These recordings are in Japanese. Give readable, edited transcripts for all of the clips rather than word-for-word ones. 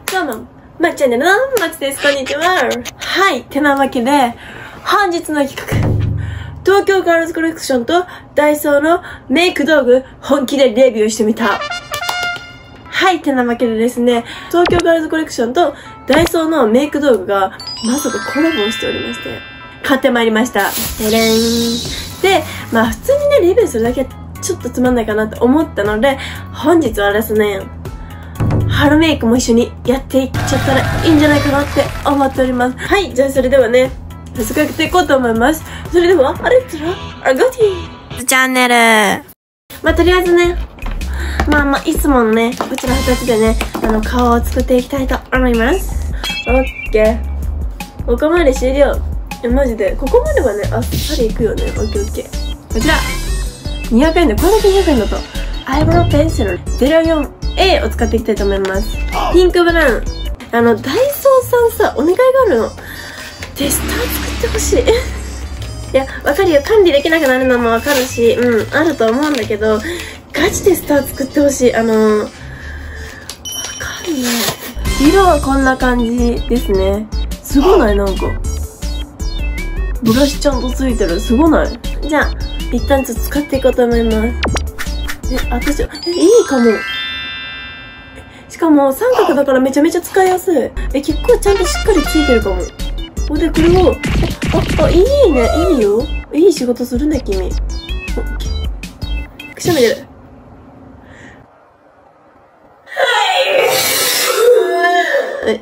どうも、まっちゃんねのまちです。こんにちは。はい。てなわけで、本日の企画。東京ガールズコレクションとダイソーのメイク道具、本気でレビューしてみた。はい。てなわけでですね、東京ガールズコレクションとダイソーのメイク道具が、まさかコラボをしておりまして、買ってまいりました。でれん。で、まあ普通にね、レビューするだけちょっとつまんないかなと思ったので、本日はですね、春メイクも一緒にやっていっちゃったらいいんじゃないかなって思っております。はい、じゃあそれではね、早速やっていこうと思います。それでは、あれゴティチャンネル。まあ、とりあえずね、まあ、いつものね、うちの二つでね、顔を作っていきたいと思います。オッケー。ここまで終了。マジで、ここまではね、あっさりいくよね。オッケーオッケー。こちら。200円で、これだけ200円だと、アイブロウペンシル 04A を使っていきたいと思います。ピンクブラウン。ダイソーさんさ、お願いがあるの。テスター作ってほしい。いや、わかるよ。管理できなくなるのもわかるし、あると思うんだけど、ガチテスター作ってほしい。わかんない。色はこんな感じですね。すごない？なんか。ブラシちゃんとついてる。すごない？じゃあ、一旦ちょっと使っていこうと思います。私、いいかも。しかも、三角だからめちゃめちゃ使いやすい。結構ちゃんとしっかりついてるかも。で、これを、いいね、いいよ。いい仕事するね、君。くしゃみ出る。はい。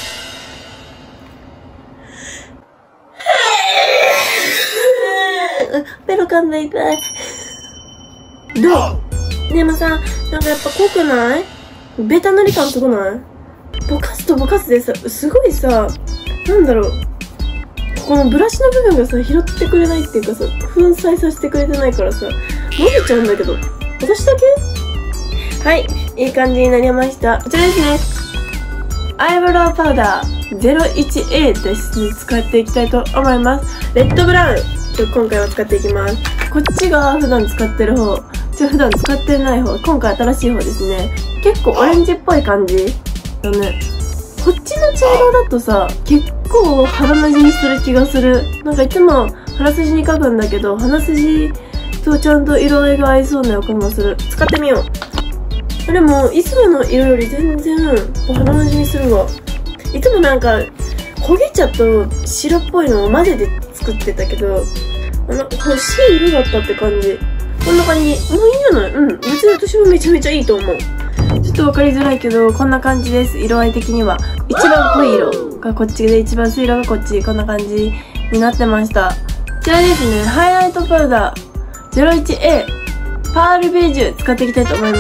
ベロ噛んで痛い。どう？ねえ、まさん、なんかやっぱ濃くない？ベタ塗り感すごない？ぼかすとぼかすでさ、すごいさ、なんだろう。このブラシの部分がさ、拾ってくれないっていうかさ、粉砕させてくれてないからさ、伸びちゃうんだけど。私だけ？はい。いい感じになりました。こちらですね。アイブロウパウダー 01A ですね。使っていきたいと思います。レッドブラウン。今回は使っていきます。こっちが普段使ってる方。普段使ってない方。今回新しい方ですね。結構オレンジっぽい感じだね。こっちの茶色だとさ、結構肌なじみする気がする。なんかいつも鼻筋に描くんだけど、鼻筋とちゃんと色合いが合いそうな予感がする。使ってみよう。でも、いつもの色より全然肌なじみするわ。いつもなんか、焦げ茶と白っぽいのを混ぜて作ってたけど、欲しい色だったって感じ。こんな感じ。もういいんじゃない？別に私もめちゃめちゃいいと思う。ちょっとわかりづらいけど、こんな感じです。色合い的には。一番濃い色がこっちで、一番薄い色がこっち。こんな感じになってました。こちらですね。ハイライトパウダー 01A パールベージュ使っていきたいと思います。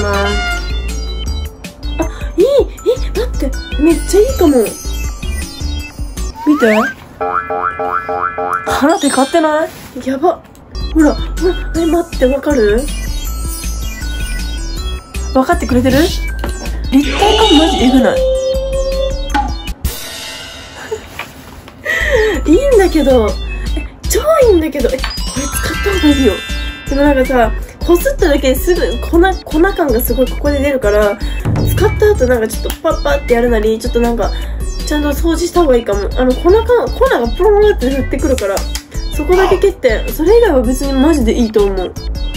待って。めっちゃいいかも。見て。鼻テカってない？やば。ほら。待って、わかる？分かってくれてる？立体感マジエグない？いいんだけど、超いいんだけど、これ使った方がいいよ。でもなんかさ、こすっただけですぐ粉感がすごいここで出るから、使った後なんかちょっとパッパってやるなり、ちょっとなんか、ちゃんと掃除した方がいいかも。粉がポロンって降ってくるから、そこだけ蹴って、それ以外は別にマジでいいと思う。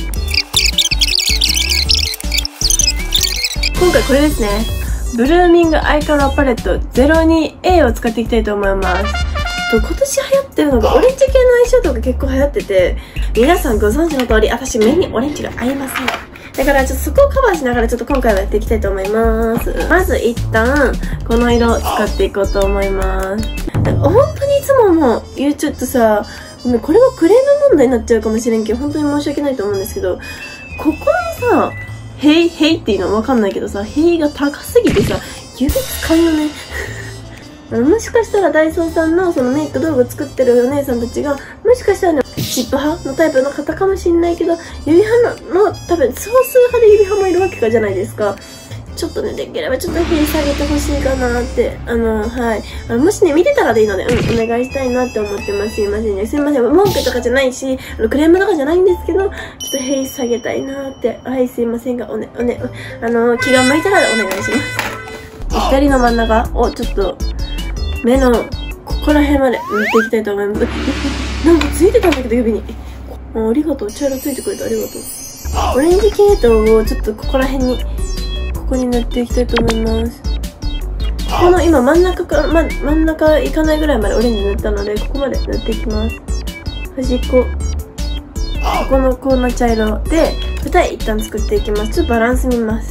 今回これですね。ブルーミングアイカラーパレット 02A を使っていきたいと思います。今年流行ってるのがオレンジ系のアイシャドウが結構流行ってて、皆さんご存知の通り、私目にオレンジが合いません。だからちょっとそこをカバーしながらちょっと今回はやっていきたいと思います。まず一旦、この色を使っていこうと思います。本当にいつももう、ちょっとさ、これはクレーム問題になっちゃうかもしれんけど、本当に申し訳ないと思うんですけど、ここにさ、ヘイっていうのわかんないけどさ、ヘイが高すぎてさ、指使うよね。もしかしたらダイソーさんのそのメイク道具作ってるお姉さんたちが、もしかしたらね、チップ派のタイプの方かもしんないけど、指派の多分少数派で指派もいるわけかじゃないですか。ちょっとね、できればちょっとヘイ下げてほしいかなって、はい。もしね、見てたらでいいので、お願いしたいなって思ってます。すいませんね。すいません。文句とかじゃないし、クレームとかじゃないんですけど、ちょっとヘイ下げたいなって。はい、すいませんが、気が向いたらお願いします。 左の真ん中をちょっと目のここら辺まで塗っていきたいと思います。なんかついてたんだけど指に。ありがとう。茶色ついてくれてありがとう。オレンジ系統をちょっとここら辺に、ここに塗っていきたいと思います。ここの今真ん中から、真ん中いかないぐらいまでオレンジ塗ったので、ここまで塗っていきます。端っこ。ここのこんな茶色で、二重一旦作っていきます。ちょっとバランス見ます。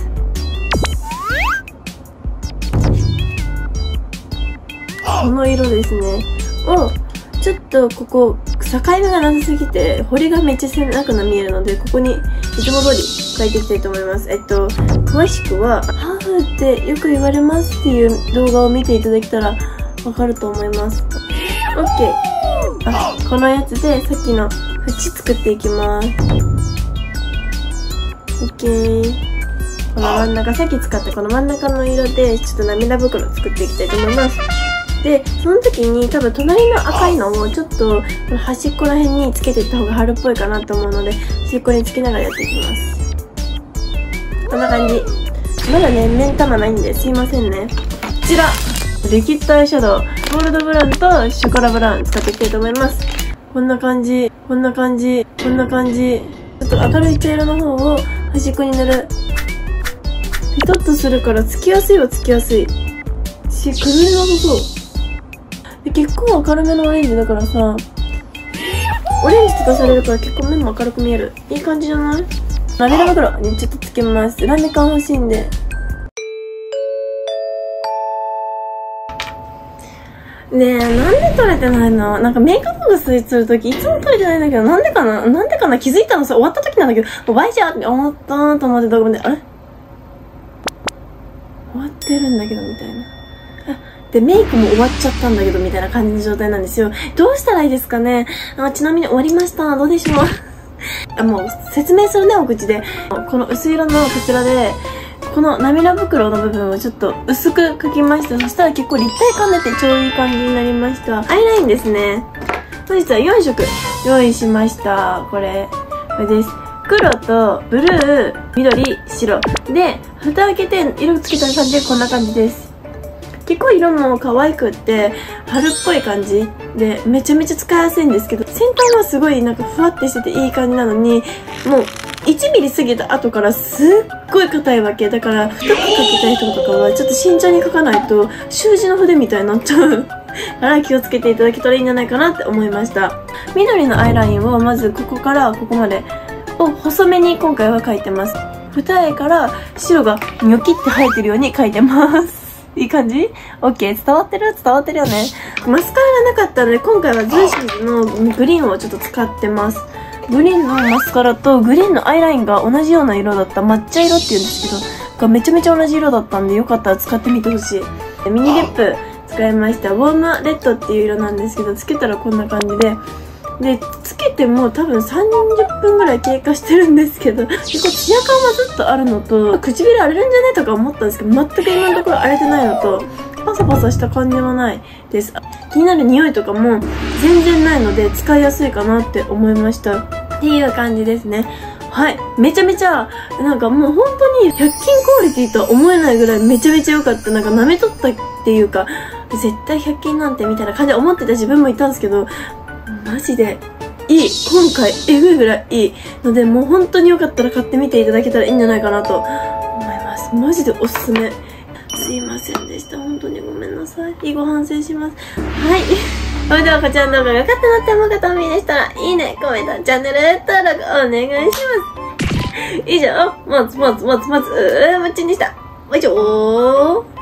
この色ですね。を、ちょっとここ、境目がなさすぎて、彫りがめっちゃ狭く見えるので、ここにいつも通り描いていきたいと思います。詳しくは、ハーフってよく言われますっていう動画を見ていただけたらわかると思います。OK。このやつでさっきの縁作っていきます。OK。この真ん中、さっき使ったこの真ん中の色で、ちょっと涙袋作っていきたいと思います。で、その時に多分隣の赤いのをちょっとこの端っこら辺につけていった方が春っぽいかなと思うので、端っこにつけながらやっていきます。こんな感じ。まだね、目ん玉ないんですいませんね。こちら、リキッドアイシャドウ、ゴールドブラウンとショコラブラウン使っていきたいと思います。こんな感じ、こんな感じ、こんな感じ。ちょっと明るい茶色の方を端っこに塗る。ピトッとするからつきやすいはつきやすい。崩れなさそう。で結構明るめのオレンジだからさ、オレンジとかされるから結構目も明るく見える。いい感じじゃない？涙袋にちょっとつけます。ラメ感欲しいんで。ねえ、なんで撮れてないの？なんかメイクアップがするときいつも撮れてないんだけど、なんでかな気づいたのさ、終わった時なんだけど、もうバイじゃんって思ったーと思って動画で、あれ終わってるんだけど、みたいな。で、メイクも終わっちゃったんだけど、みたいな感じの状態なんですよ。どうしたらいいですかね？ちなみに終わりました。どうでしょう？もう、説明するね、お口で。この薄色のこちらで、この涙袋の部分をちょっと薄く描きました。そしたら結構立体感出て超いい感じになりました。アイラインですね。本日は4色用意しました。これです。黒とブルー、緑、白。で、蓋開けて色つけた感じでこんな感じです。結構色も可愛くって、春っぽい感じで、めちゃめちゃ使いやすいんですけど、先端はすごいなんかふわってしてていい感じなのに、もう1ミリ過ぎた後からすっごい硬いわけ。だから、太く描きたい人とかはちょっと慎重に描かないと、習字の筆みたいになっちゃう。から気をつけていただけたらいいんじゃないかなって思いました。緑のアイラインをまずここからここまでを細めに今回は描いてます。二重から白がニョキって生えてるように描いてます。いい感じ？ OK。伝わってるよね。マスカラがなかったので、今回はズーシーズのグリーンをちょっと使ってます。グリーンのマスカラとグリーンのアイラインが同じような色だった。抹茶色って言うんですけど、がめちゃめちゃ同じ色だったんで、よかったら使ってみてほしい。ミニリップ使いました。ウォームレッドっていう色なんですけど、つけたらこんな感じで、で、つけても多分30分ぐらい経過してるんですけど、結構ツヤ感はずっとあるのと、唇荒れるんじゃねとか思ったんですけど、全く今のところ荒れてないのと、パサパサした感じもないです。気になる匂いとかも全然ないので、使いやすいかなって思いました。っていう感じですね。はい。めちゃめちゃ、なんかもう本当に100均クオリティとは思えないぐらいめちゃめちゃ良かった。なんか舐めとったっていうか、絶対100均なんてみたいな感じで思ってた自分もいたんですけど、マジでいい。今回えぐいぐらいいいので、もう本当によかったら買ってみていただけたらいいんじゃないかなと思います。マジでおすすめ。すいませんでした。本当にごめんなさい。以後反省します。はい。それではこちらの動画が良かったなって思う方もいいでしたら、いいね、コメント、チャンネル登録お願いします。以上、もつでした。以上。